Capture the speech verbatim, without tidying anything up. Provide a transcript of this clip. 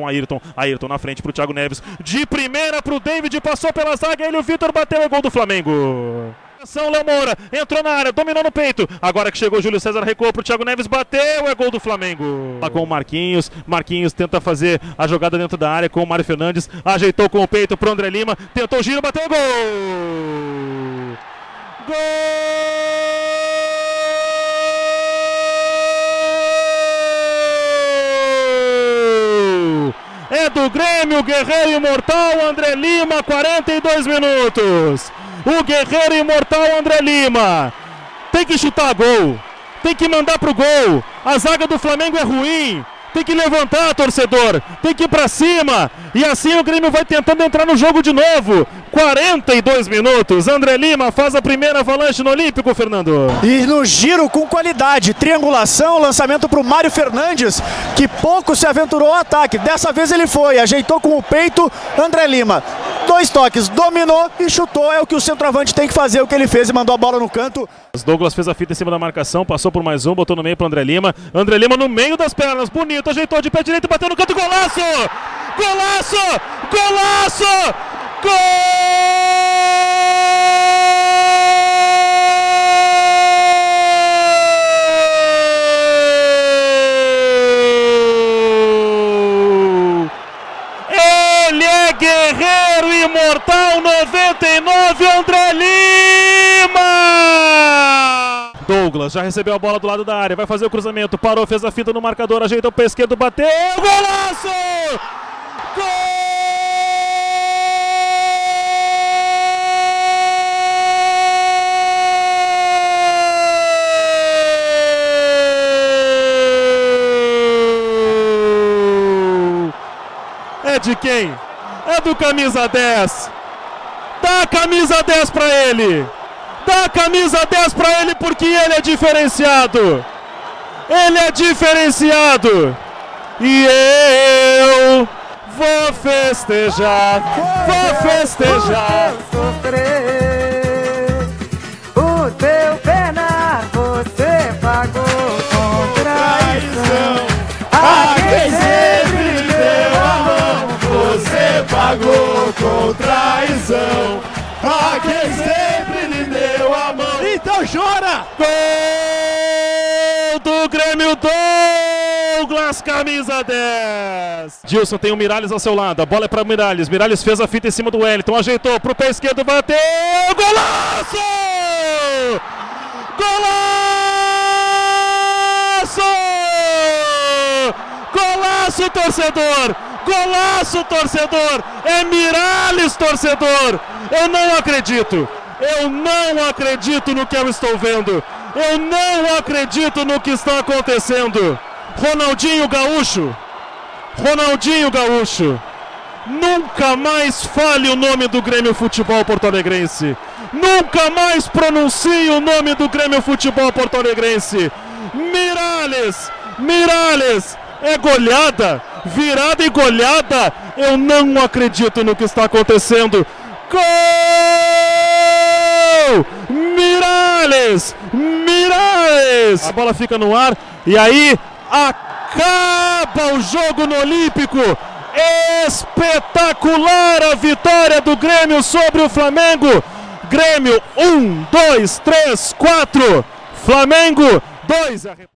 com Ayrton. Ayrton na frente pro Thiago Neves. De primeira pro David, passou pela zaga, ele o Vitor bateu, é gol do Flamengo. Léo Moura entrou na área, dominou no peito. Agora que chegou o Júlio César, recuou pro Thiago Neves, bateu, é gol do Flamengo. Lá com o Marquinhos, Marquinhos tenta fazer a jogada dentro da área com o Mário Fernandes, ajeitou com o peito pro André Lima, tentou o giro, bateu, gol! Gol! É do Grêmio, Guerreiro Imortal, André Lima, quarenta e dois minutos. O Guerreiro Imortal André Lima tem que chutar gol, tem que mandar pro gol. A zaga do Flamengo é ruim, tem que levantar, torcedor, tem que ir pra cima. E assim o Grêmio vai tentando entrar no jogo de novo. quarenta e dois minutos, André Lima faz a primeira avalanche no Olímpico, Fernando. E no giro com qualidade, triangulação, lançamento para o Mário Fernandes, que pouco se aventurou ao ataque. Dessa vez ele foi, ajeitou com o peito, André Lima. Dois toques, dominou e chutou, é o que o centroavante tem que fazer, o que ele fez e mandou a bola no canto. Douglas fez a fita em cima da marcação, passou por mais um, botou no meio para André Lima. André Lima no meio das pernas, bonito, ajeitou de pé direito, bateu no canto, golaço! Golaço! Golaço! Gol! Ele é Guerreiro Imortal noventa e nove, André Lima! Douglas já recebeu a bola do lado da área, vai fazer o cruzamento, parou, fez a fita no marcador, ajeitou o pé esquerdo, bateu, golaço! Gol! É de quem? É do camisa dez. Dá a camisa dez pra ele. Dá a camisa dez pra ele porque ele é diferenciado. Ele é diferenciado. E eu vou festejar. Vou festejar. Sofrer o teu penar, você pagou com traição. A quem sempre deu a mão, você pagou com traição. A quem sempre lhe deu a mão. Então chora! Gol do Grêmio, Douglas, camisa dez. Gilson tem o Miralles ao seu lado, a bola é para Miralles. Miralles fez a fita em cima do Wellington, ajeitou pro pé esquerdo, bateu, golaço! Golaço! Golaço, torcedor! Golaço, torcedor! É Miralles, torcedor! Eu não acredito! Eu não acredito no que eu estou vendo! Eu não acredito no que está acontecendo! Ronaldinho Gaúcho! Ronaldinho Gaúcho! Nunca mais fale o nome do Grêmio Futebol Porto-Alegrense! Nunca mais pronuncie o nome do Grêmio Futebol Porto-Alegrense! Miralles! Miralles! É goleada, virada e goleada. Eu não acredito no que está acontecendo. Gol! Miralles! Miralles! A bola fica no ar e aí acaba o jogo no Olímpico. Espetacular a vitória do Grêmio sobre o Flamengo. Grêmio um, dois, três, quatro. Flamengo dois.